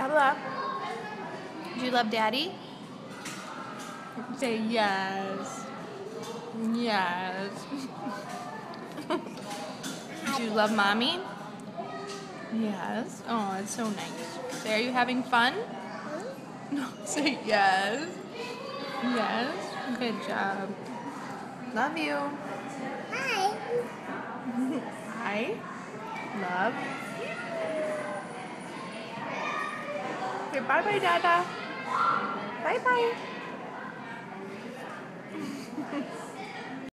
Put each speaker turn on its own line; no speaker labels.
Bubble up. Do you love Daddy? Say yes. Yes. Do you love Mommy? Yes. Oh, it's so nice. Say, are you having fun? No. Say yes. Yes. Good job. Love you.
Hi.
Hi. Love. Okay, bye-bye, Dada. Bye-bye.